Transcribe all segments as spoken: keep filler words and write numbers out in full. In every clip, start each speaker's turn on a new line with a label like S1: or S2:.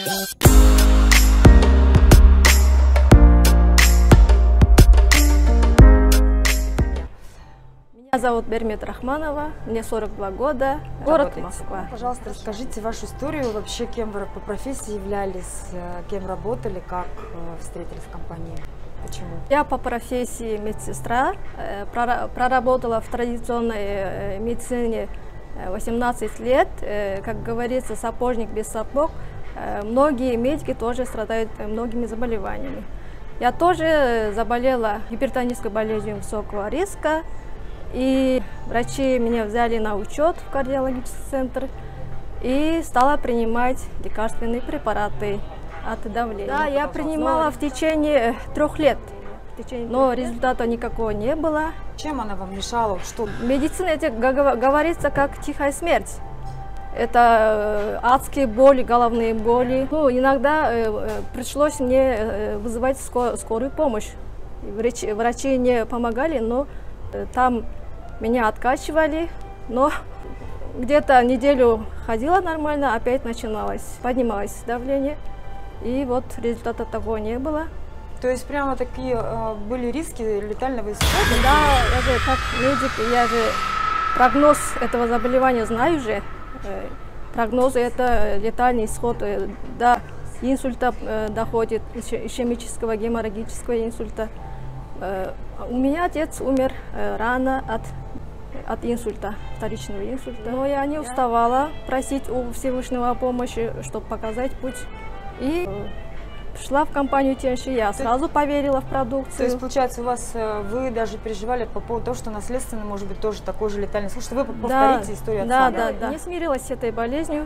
S1: Меня зовут Бермет Рахманова, мне сорок два года, город
S2: Работаете.
S1: Москва.
S2: Пожалуйста, расскажите вашу историю, вообще кем вы по профессии являлись, кем работали, как встретились в компании, почему?
S1: Я по профессии медсестра, проработала в традиционной медицине восемнадцать лет, как говорится, сапожник без сапог. Многие медики тоже страдают многими заболеваниями. Я тоже заболела гипертонической болезнью высокого риска, и врачи меня взяли на учет в кардиологический центр и стала принимать лекарственные препараты от давления. Да, я принимала в течение трех лет, но результата никакого не было.
S2: Чем она вам мешала? Что?
S1: В медицине это говорится как тихая смерть. Это адские боли, головные боли. Ну, иногда э, пришлось мне э, вызывать скор скорую помощь. Врачи, врачи не помогали, но э, там меня откачивали. Но где-то неделю ходила нормально, опять начиналось, поднималось давление. И вот результата такого не было.
S2: То есть прямо такие э, были риски летального исхода?
S1: Да, я же как медик, я же прогноз этого заболевания знаю же. Прогнозы — это летальный исход, до инсульта доходит, ишемического геморрагического инсульта. У меня отец умер рано от, от инсульта, вторичного инсульта. Но я не уставала просить у Всевышнего помощи, чтобы показать путь. И пришла в компанию Тенши, я сразу поверила в продукцию.
S2: То есть, получается, у вас, вы даже переживали по поводу того, что наследственно может быть тоже такой же летальный исход, что вы повторите
S1: да,
S2: историю
S1: Да,
S2: отца?
S1: да, да. Не смирилась с этой болезнью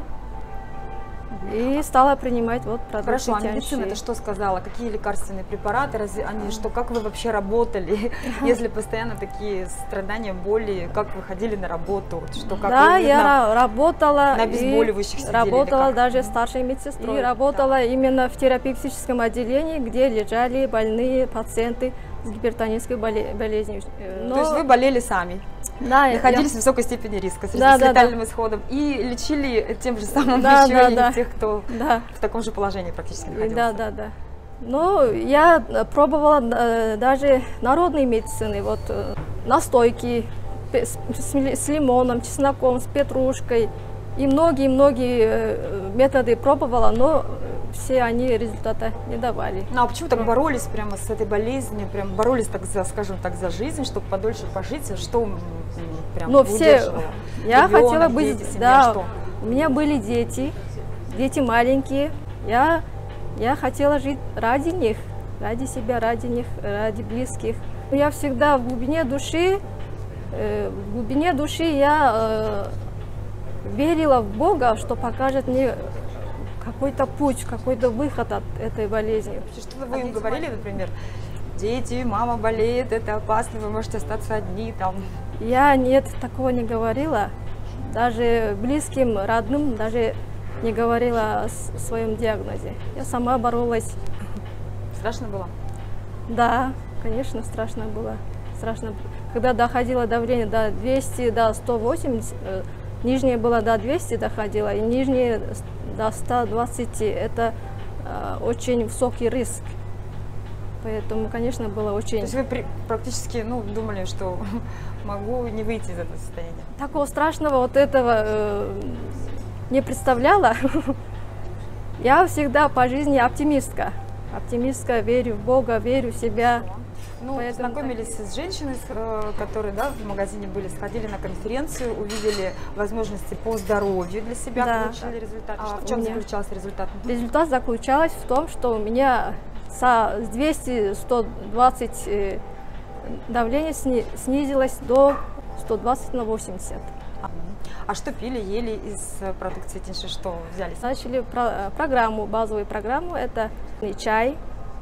S1: и стала принимать вот продукцию.
S2: Хорошо, а медицина это что сказала? Какие лекарственные препараты? Разве они, что, как вы вообще работали, если постоянно такие страдания, боли, как вы ходили на работу? Что, как
S1: да,
S2: вы,
S1: я
S2: на,
S1: работала,
S2: на обезболивающих сидели,
S1: работала даже старшей медсестрой. И работала да. именно в терапевтическом отделении, где лежали больные пациенты с гипертонической болезнью.
S2: Но... То есть вы болели сами?
S1: Да,
S2: находились
S1: я...
S2: в высокой степени риска с,
S1: да,
S2: с летальным
S1: да,
S2: исходом и лечили тем же самым
S1: да,
S2: еще
S1: да,
S2: и
S1: да.
S2: тех, кто
S1: да.
S2: в таком же положении практически находился.
S1: Да, да, да. Ну, я пробовала даже народные медицины, вот настойки с, с, с лимоном, чесноком, с петрушкой. И многие-многие методы пробовала, но все они результата не давали.
S2: Ну а почему так боролись прямо с этой болезнью, прям боролись так за, скажем так, за жизнь, чтобы подольше пожить? Что прям
S1: но все, я
S2: Ребенок,
S1: хотела быть,
S2: дети, семья,
S1: да,
S2: что?
S1: У меня были дети, дети маленькие, я, я хотела жить ради них, ради себя, ради них, ради близких. Я всегда в глубине души, э, в глубине души я э, верила в Бога, что покажет мне какой-то путь, какой-то выход от этой болезни.
S2: Что вы им говорили, например, дети, мама болеет, это опасно, вы можете остаться одни там?
S1: Я нет, такого не говорила. Даже близким, родным даже не говорила о своем диагнозе. Я сама боролась.
S2: Страшно было?
S1: Да, конечно, страшно было. Страшно. Когда доходило давление до двухсот, до ста восьмидесяти, нижнее было до двухсот доходило, и нижнее до ста двадцати. Это э, очень высокий риск. Поэтому, конечно, было очень...
S2: То есть вы при, практически ну, думали, что могу не выйти из этого состояния?
S1: Такого страшного вот этого э, не представляла. Я всегда по жизни оптимистка. Оптимистка, верю в Бога, верю в себя.
S2: Ну, познакомились с женщиной, которые да, в магазине были, сходили на конференцию, увидели возможности по здоровью для себя,
S1: да.
S2: получили результат. А
S1: а
S2: в чем
S1: меня...
S2: заключался результат?
S1: Результат заключался в том, что у меня с двухсот — ста двадцати давление сни... снизилось до ста двадцати на восемьдесят.
S2: А что пили, ели из продукции Тенши, что взяли?
S1: Начали про программу, базовую программу, это чай,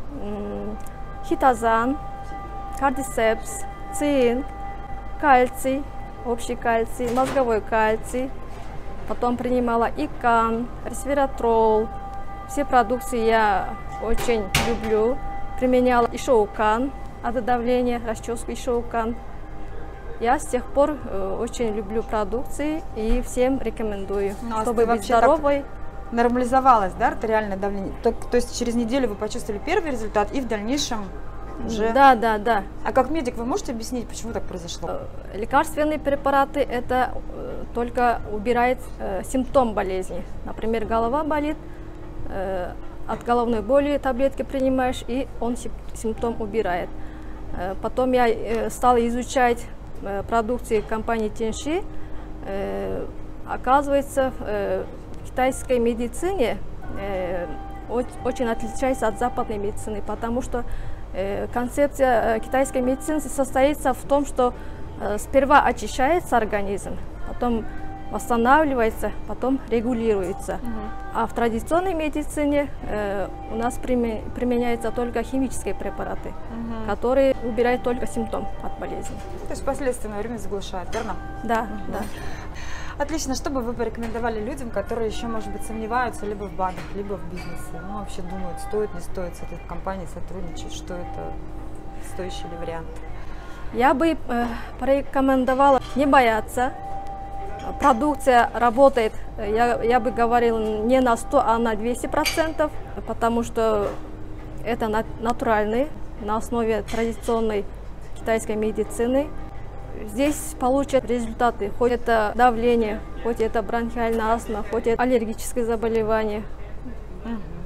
S1: хитозан, кардицепс, цинк, кальций, общий кальций, мозговой кальций. Потом принимала икан, ресвератрол. Все продукции я очень люблю. Применяла ишоукан от давления, расческу ишоукан. Я с тех пор э, очень люблю продукции и всем рекомендую,
S2: ну, а
S1: чтобы быть здоровой.
S2: нормализовалось, да, артериальное давление? То, то есть через неделю вы почувствовали первый результат и в дальнейшем уже...
S1: Да, да, да.
S2: А как медик вы можете объяснить, почему так произошло?
S1: Лекарственные препараты это э, только убирает э, симптом болезни. Например, голова болит, э, от головной боли таблетки принимаешь, и он симптом убирает. Э, потом я э, стала изучать э, продукции компании Тиньши. Э, оказывается, э, в китайской медицине э, очень отличается от западной медицины, потому что э, концепция э, китайской медицины состоится в том, что э, сперва очищается организм, потом восстанавливается, потом регулируется. Uh-huh. А в традиционной медицине э, у нас приме, применяются только химические препараты, uh-huh. которые убирают только симптом от болезни.
S2: То есть последствия на время заглушают, верно?
S1: Да,
S2: uh-huh.
S1: да.
S2: Отлично. Что бы вы порекомендовали людям, которые еще, может быть, сомневаются либо в БАДах, либо в бизнесе? Ну, вообще думают, стоит, не стоит с этой компанией сотрудничать, что это стоящий ли вариант?
S1: Я бы э, порекомендовала не бояться. Продукция работает, я, я бы говорила, не на сто, а на двести процентов, потому что это натуральный, на основе традиционной китайской медицины. Здесь получат результаты, хоть это давление, хоть это бронхиальная астма, хоть это аллергическое заболевание.
S2: Угу.